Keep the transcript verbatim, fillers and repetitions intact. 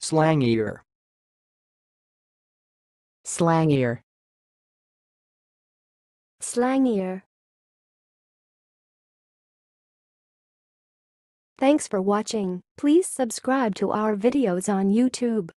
slangier, slangier, slangier. Thanks for watching. Please subscribe to our videos on YouTube.